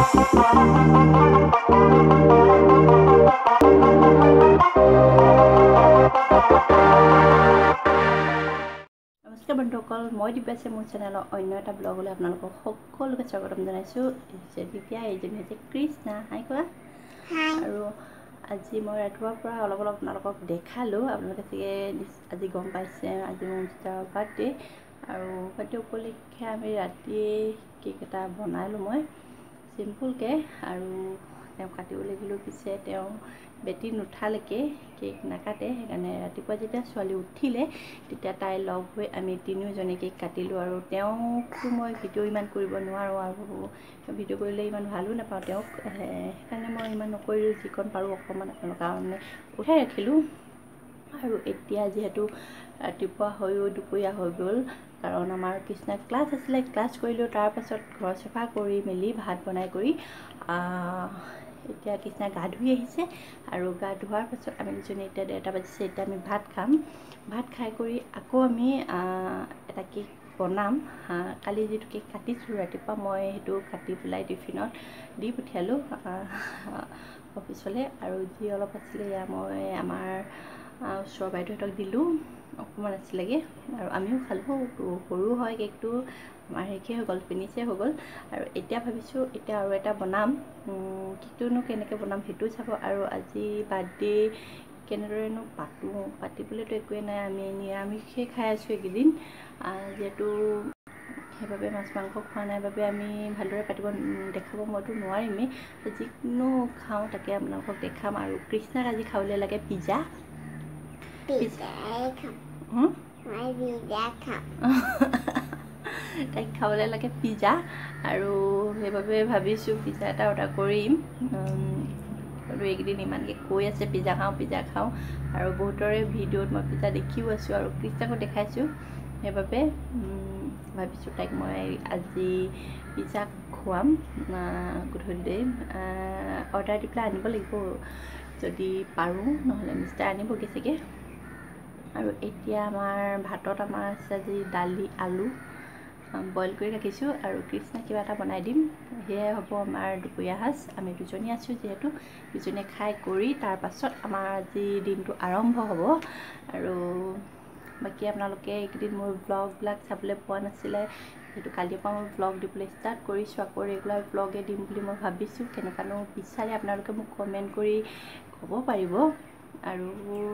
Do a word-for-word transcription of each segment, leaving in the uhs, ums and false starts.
নমস্কাৰ বন্ধুসকল, মই দিব্যাশ্ৰী মোৰ চেনেলৰ অন্য এটা ব্লগলৈ আপোনালোকক সকলোকে স্বাগতম জনাইছোঁ। যেতিয়া এইজনী হৈছে কৃষ্ণা। হাই কোৱা। আৰু আজি মই ৰাতিপুৱাৰ পৰা অলপ অলপ আপোনালোকক দেখালোঁ। আপোনালোকে চাগে আজি গম পাইছে আজি মোৰ মিষ্টাৰৰ বাৰ্থডে, আৰু বাৰ্থডে উপলক্ষে আমি ৰাতি কেক এটা বনালোঁ মই চিম্পুলকৈ, আৰু তেওঁ কাটিবলৈ গ'লোঁ। পিছে তেওঁ বেটি নুঠালৈকে কেক নাকাটে, সেইকাৰণে ৰাতিপুৱা যেতিয়া ছোৱালী উঠিলে তেতিয়া তাই লগ হৈ আমি তিনিওজনে কেক কাটিলোঁ। আৰু তেওঁকতো মই ভিডিঅ' ইমান কৰিব নোৱাৰোঁ, আৰু ভিডিঅ' কৰিলে ইমান ভালো নাপাওঁ তেওঁক, সেইকাৰণে মই ইমান নকৰিলোঁ। যিকণ পাৰোঁ অকণমান আপোনালোকৰ কাৰণে উঠাই ৰাখিলোঁ। আৰু এতিয়া যিহেতু ৰাতিপুৱা হৈও দুপৰীয়া হৈ গ'ল, কাৰণ আমাৰ কৃষ্ণাৰ ক্লাছ আছিলে, ক্লাছ কৰিলোঁ। তাৰপাছত ঘৰ চাফা কৰি মেলি ভাত বনাই কৰি এতিয়া কৃষ্ণা গা ধুই আহিছে, আৰু গা ধোৱাৰ পাছত আমি দুজনী এতিয়া ডেৰটা বাজিছে, এতিয়া আমি ভাত খাম। ভাত খাই কৰি আকৌ আমি এটা কেক বনাম। কালি যিটো কেক কাটিছিলোঁ ৰাতিপুৱা, মই সেইটো কাটি পেলাই টিফিনত দি পঠিয়ালোঁ অফিচলৈ, আৰু যি অলপ আছিলে এয়া মই আমাৰ ওচৰৰ বাইদেউহঁতক দিলোঁ। অকণমান আছিলেগৈ আৰু আমিও খালোঁ। সৰু হয় কেকটো, আমাৰ শেষেই হৈ গ'ল, ফিনিছেই হৈ গ'ল। আৰু এতিয়া ভাবিছোঁ এতিয়া আৰু এটা বনাম। কেকটোনো কেনেকৈ বনাম সেইটো চাব। আৰু আজি বাৰ্থডে কেনেদৰেনো পাতোঁ, পাতিবলৈতো একোৱেই নাই, আমি নিৰামিষেই খাই আছোঁ এইকেইদিন, যিহেতু সেইবাবে মাছ মাংস খোৱা নাই বাবে আমি ভালদৰে পাতিব দেখাব মইতো নোৱাৰিমেই। যিকোনো খাওঁ তাকে আপোনালোকক দেখাম। আৰু কৃষ্ণাক আজি খাবলৈ লাগে পিজ্জা। তাইক খাবলৈ লাগে পিজ্জা, আৰু সেইবাবে ভাবিছোঁ পিজ্জা এটা অৰ্ডাৰ কৰিম। আৰু এইকেইদিন ইমানকৈ কৈ আছে পিজ্জা খাওঁ পিজ্জা খাওঁ, আৰু বহুতৰে ভিডিঅ'ত মই পিজ্জা দেখিও আছোঁ আৰু কৃষ্ণাকো দেখাইছোঁ। সেইবাবে ভাবিছোঁ তাইক মই আজি পিজ্জা খুৱাম গধূলি। অৰ্ডাৰ দি পেলাই আনিব লাগিব যদি পাৰোঁ, নহ'লে মিষ্টাৰ আনিবগৈ চাগে। আৰু এতিয়া আমাৰ ভাতত আমাৰ আছে আজি দালি আলু বইল কৰি ৰাখিছোঁ, আৰু কৃষ্ণাক কিবা এটা বনাই দিম। সেয়াই হ'ব আমাৰ দুপৰীয়া সাজ। আমি দুজনী আছোঁ যিহেতু, দুজনীয়ে খাই কৰি তাৰপাছত আমাৰ আজি দিনটো আৰম্ভ হ'ব। আৰু বাকী আপোনালোকে এইকেইদিন মোৰ ব্লগবিলাক চাবলৈ পোৱা নাছিলে, যিহেতু কালিৰ পৰা মই ব্লগ দিবলৈ ষ্টাৰ্ট কৰিছোঁ। আকৌ ৰেগুলাৰ ব্লগে দিম বুলি মই ভাবিছোঁ। কেনেকুৱানো বিচাৰে আপোনালোকে মোক কমেণ্ট কৰি ক'ব পাৰিব। আৰু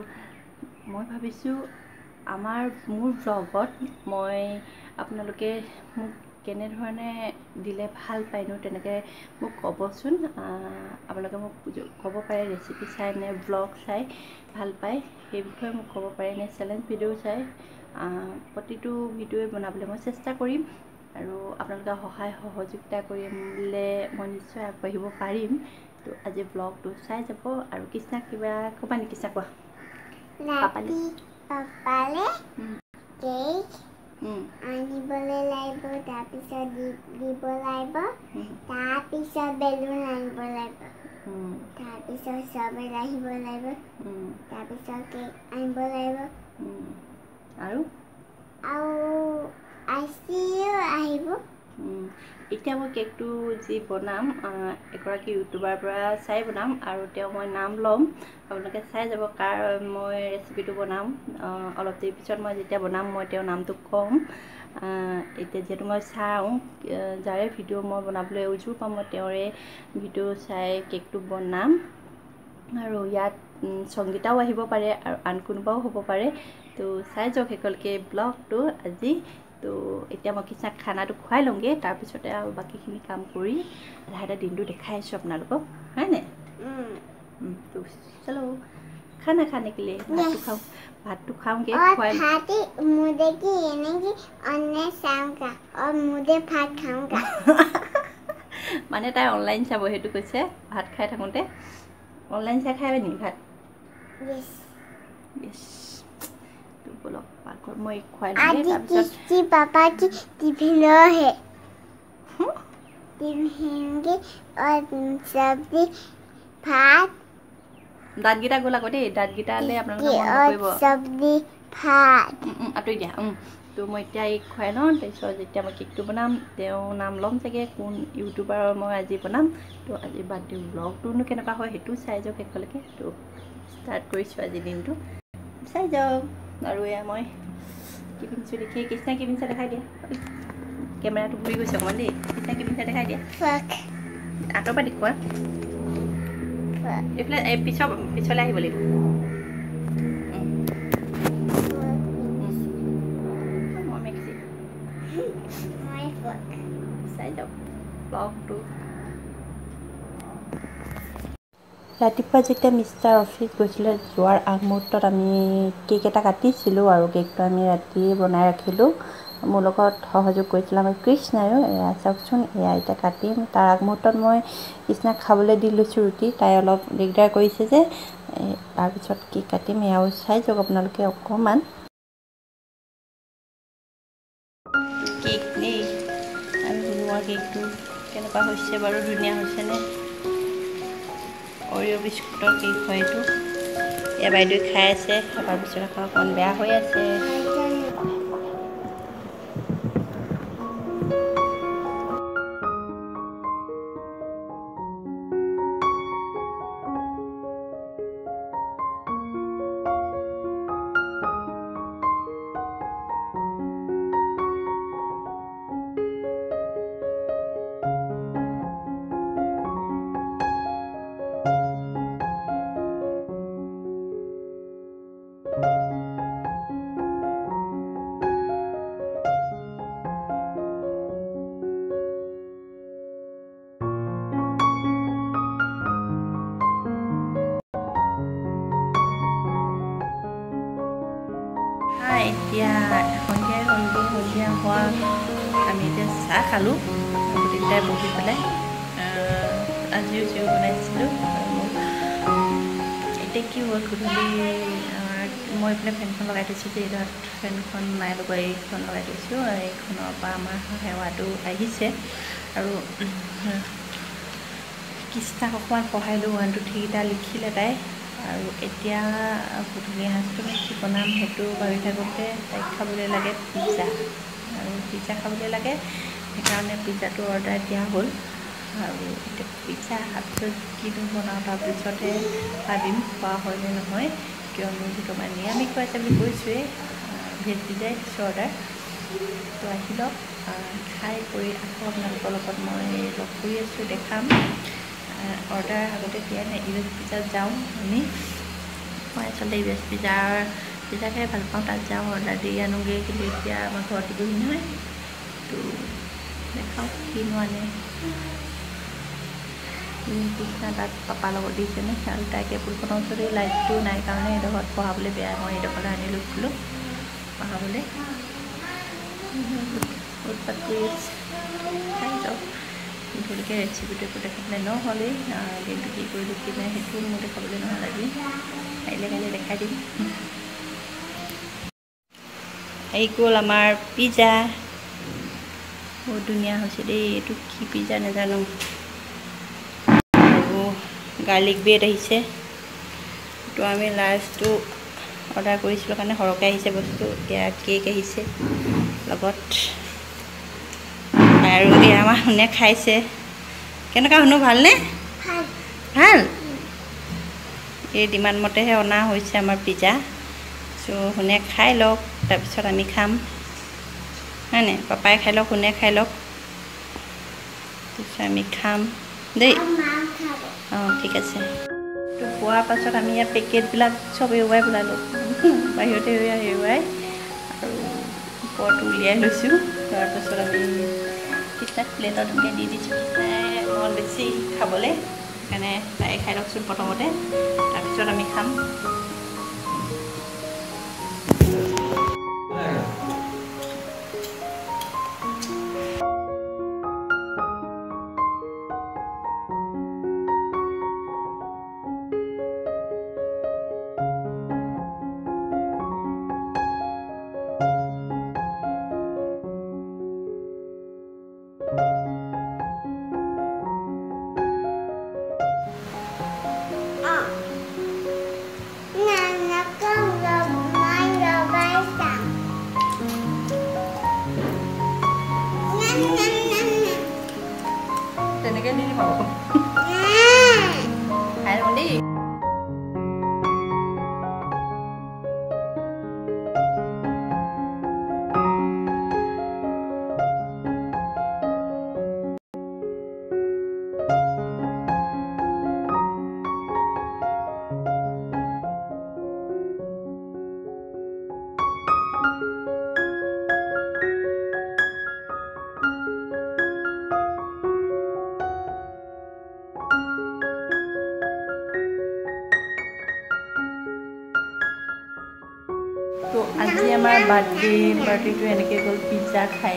মই ভাবিছোঁ আমাৰ মোৰ ব্লগত মই আপোনালোকে মোক কেনেধৰণে দিলে ভাল পায়নো তেনেকৈ মোক ক'বচোন। আপোনালোকে মোক ক'ব পাৰে ৰেচিপি চাই নে ব্লগ চাই ভাল পায়, সেই বিষয়ে মোক ক'ব পাৰে, নে চেলেঞ্জ ভিডিঅ' চাই। প্ৰতিটো ভিডিঅ'ই বনাবলৈ মই চেষ্টা কৰিম, আৰু আপোনালোকে সহায় সহযোগিতা কৰিলে মই নিশ্চয় আগবাঢ়িব পাৰিম। তো আজি ব্লগটো চাই যাব। আৰু কৃষ্ণাক কিবা ক'বা নেকি? কৃষ্ণা কোৱা। পাপালে পাপালে কেক আনিবলৈ লাগিব, তাৰপিছত দিব লাগিব, তাৰপিছত বেলুন আনিব লাগিব, তাৰপিছত চবেই আহিব লাগিব, তাৰপিছত কেক আনিব লাগিব, আৰু আৰু আইচিও আহিব। এতিয়া মই কেকটো যি বনাম এগৰাকী ইউটিউবাৰ পৰা চাই বনাম, আৰু তেওঁ মই নাম ল'ম। আপোনালোকে চাই যাব কাৰ মই ৰেচিপিটো বনাম। অলপ দেৰি পিছত মই যেতিয়া বনাম মই তেওঁৰ নামটো ক'ম। এতিয়া যিহেতু মই চাওঁ যাৰে ভিডিঅ' মই বনাবলৈ উজু পাম, মই তেওঁৰে ভিডিঅ' চাই কেকটো বনাম। আৰু ইয়াত সংগীতাও আহিব পাৰে, আৰু আন কোনোবাও হ'ব পাৰে। তো চাই যাওক শেষলৈকে ব্লগটো আজি। তো এতিয়া মই কৃষ্ণাক খানাটো খুৱাই লওঁগৈ, তাৰপিছতে আৰু বাকীখিনি কাম কৰি লাহে লাহে দিনটো দেখাই আছোঁ আপোনালোকক, হয়নে? তো চলো খানা খানে के लिए भात खाओ भात तो खाऊंगे और खाते मुझे की नहीं अन्य शाम का और मुझे भात खाऊंगा। মানে তাই অনলাইন চাব সেইটো কৈছে, ভাত খাই থাকোঁতে অনলাইন চাই খাই নেকি ভাত? Yes yes. तो बोलो पाकर मैं खुआई लूँगी। आज किसी पापा की टिफिन है, टिफिन के और सब्जी भात দাঁতকেইটা গ'ল আকৌ দেই, দাঁতকেইটালৈ আপোনালোকে মন নকৰিব। চব্জি ভাত আঁতৰি দিয়া। তো মই এতিয়া এই খুৱাই লওঁ, তাৰপিছত যেতিয়া মই কেকটো বনাম তেওঁ নাম ল'ম চাগে কোন ইউটিউবাৰৰ মই আজি বনাম। তো আজি বাৰ্থডে ব্লগটোনো কেনেকুৱা হয় সেইটো চাই যাওক শেষলৈকে। তো ষ্টাৰ্ট কৰিছোঁ আজিৰ দিনটো, চাই যাওক। আৰু এয়া মই কি পিন্ধিছোঁ দেখি কৃষ্ণা কি পিন্ধিছে দেখাই দিয়া। কেমেৰাটো ঘূৰি গৈছে অকণমান দেই। কৃষ্ণা কি পিন্ধিছে দেখাই দিয়া, আঁতৰ পৰা দেখুওৱা। এইফালে এই পিছৰ পিছলৈ আহিব লাগিব। চাই যাওক ব্লগটো। ৰাতিপুৱা যেতিয়া মিষ্টাৰ অফিচ গৈছিলে যোৱাৰ আগমুহূৰ্তত আমি কেক এটা কাটিছিলোঁ আৰু কেকটো আমি ৰাতি বনাই ৰাখিলোঁ। মোৰ লগত সহযোগ কৰিছিল আমাৰ কৃষ্ণায়ো। এয়া চাওকচোন, এয়া এতিয়া কাটিম। তাৰ আগমুহূৰ্তত মই কৃষ্ণাক খাবলৈ দি লৈছোঁ ৰুটি, তাই অলপ দিগদাৰ কৰিছে যে। তাৰপিছত কেক কাটিম, এয়াও চাই যাওক আপোনালোকে অকণমান। কেক দেই, আমি বনোৱা কেকটো কেনেকুৱা হৈছে বাৰু, ধুনীয়া হৈছেনে? অৰিঅ' বিস্কুটৰ কেক হয় এইটো। এয়া বাইদেৱে খাই আছে, এবাৰ বিচনা খাওঁ অকণ বেয়া হৈ আছে। এতিয়া সন্ধিয়াই হ'লগৈ, সন্ধিয়া হোৱা আমি এতিয়া চাহ খালোঁ গোটেইকেইটাই বহি পেলাই। আজিও জিও বনাইছিলোঁ। আৰু এতিয়া কি হ'ল, গধূলি মই এইফালে ফেনখন লগাই থৈছোঁ যে, এইডাল ফেনখন নাই লগোৱা, এইখন লগাই থৈছোঁ। এইখনৰ পৰা আমাৰ সেৱাটো আহিছে। আৰু কৃষ্ণাক অকণমান পঢ়াইলোঁ, ওৱান টু থ্ৰীকেইটা লিখিলে তাই। আৰু এতিয়া গধূলি সাঁজটো মই কি বনাম সেইটো ভাবি থাকোঁতে তাইক খাবলৈ লাগে পিজ্জা, আৰু পিজ্জা খাবলৈ লাগে, সেইকাৰণে পিজ্জাটো অৰ্ডাৰ দিয়া হ'ল। আৰু এতিয়া পিজ্জা তাৰপিছত কিনো বনাওঁ, তাৰপিছতহে ভাবিম খোৱা হয়নে নহয়, কিয়নো যিটো মানে নিৰামিষ খুৱাইছে বুলি কৈছোঁৱেই, ভেজ পিজ্জাই দিছোঁ অৰ্ডাৰ। তো আহি লওক, খাই কৰি আকৌ আপোনালোকৰ লগত মই লগ কৰি আছোঁ, দেখাম। অৰ্ডাৰ আগতে দিয়াই নাই, ইউ এছ পিজ্জাত যাওঁ আমি। মই আচলতে ইউ এছ পিজ্জাৰ পিজ্জা খাই ভাল পাওঁ, তাত যাওঁ অৰ্ডাৰ দি আনোগৈ। কিন্তু এতিয়া আমাৰ ঘৰত দিবহি নহয়, তো দেখাওঁ কিনো আনে। কৃষ্ণা তাত পাপাৰ লগত দিছেনে, আৰু তাই টেবুলখনৰ ওচৰতে লাইটটো নাই কাৰণে এইডোখৰত পঢ়াবলৈ বেয়া, মই এইডোখৰলৈ আনি লৈছিলোঁ পঢ়াবলৈ। উৎপাত কৰি আছে, খাই যাওক। গতিকে ৰেচিপিটো একো দেখাবলৈ নহ'লেই, দিনটো কি কৰিলোঁ কি নাই সেইটোও মোৰ দেখাবলৈ নহ'ল আজি। কাইলৈ কাইলৈ দেখাই দিম। আহি গ'ল আমাৰ পিজ্জা, বহুত ধুনীয়া হৈছে দেই। এইটো কি পিজ্জা নাজানো। আৰু গাৰ্লিক ব্ৰেড আহিছে, তো আমি লাৰ্জটো অৰ্ডাৰ কৰিছিলোঁ কাৰণে সৰহকৈ আহিছে বস্তু। এতিয়া কেক আহিছে লগত, আৰু এই আমাৰ শুনে খাইছে। কেনেকুৱা শুনো, ভালনে? ভাল। এই ডিমাণ্ড মতেহে অনা হৈছে আমাৰ পিজ্জা। চ' শুনে খাই লওক, তাৰপিছত আমি খাম, হয় নাই? পাপাই খাই লওক, শুনে খাই লওক, তাৰপিছত আমি খাম দেই। অঁ ঠিক আছে। তো খোৱাৰ পাছত আমি ইয়াত পেকেটবিলাক চব এৰুৱাই পেলালোঁ, বাহিৰতে এৰুৱাই এৰুৱাই আৰু ওপৰটো উলিয়াই লৈছোঁ। তাৰপাছত আমি কৃষ্ণাক প্লেটত এনেকৈ দি দিছোঁ। কৃষ্ণাই অকণমান বেছি খাবলৈ, সেইকাৰণে তাই খাই লওকচোন প্ৰথমতে, তাৰপিছত আমি খাম। তেনেকৈ দি দিম আকৌ খাই লওঁ দেই তো আজি আমাৰ বাৰ্থডে পাৰ্টিটো এনেকৈ গ'ল পিজ্জা খাই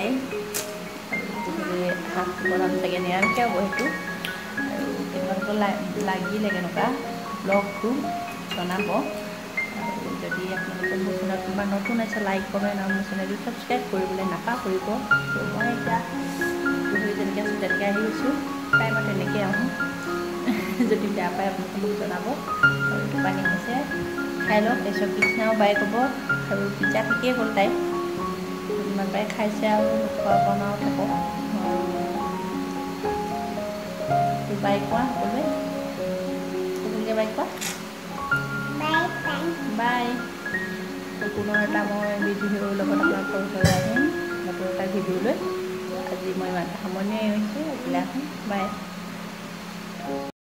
হাঁহ বনাম চাগে নিৰামিষে হ'ব সেইটো আৰু কেনেকুৱা লাগিলে কেনেকুৱা ব্লগটো জনাব আৰু যদি আপোনালোকে মোৰ চেনেলত কিবা নতুন আছে লাইক কমেণ্ট আৰু মোৰ চেনেলটো ছাবস্ক্ৰাইব কৰিবলৈ নাপাহৰিব তো মই এতিয়া যেনেকৈ আছোঁ তেনেকৈ আহি গৈছোঁ প্ৰায় মই তেনেকৈ আহোঁ যদি বেয়া পায় আপোনালোকে মোক জনাব আৰু পানী হৈছে খাই লওক তাৰপিছত কৃষ্ণাও বাই ক'ব আৰু পিজ্জা ঠিকেই হ'ল তাই যিমান পাৰে খাইছে আৰু খোৱা বনাও থাকক আৰু বাই কোৱা সকলোৱে সকলোকে বাই কোৱা বাই পুনৰ এটা মই ভিডিঅ'ৰ লগত আপোনালোকৰ ওচৰলৈ আহিম নতুন এটা ভিডিঅ' লৈ আজি মই ইমান সামৰণি হৈছে আজিলৈ আহিম বাই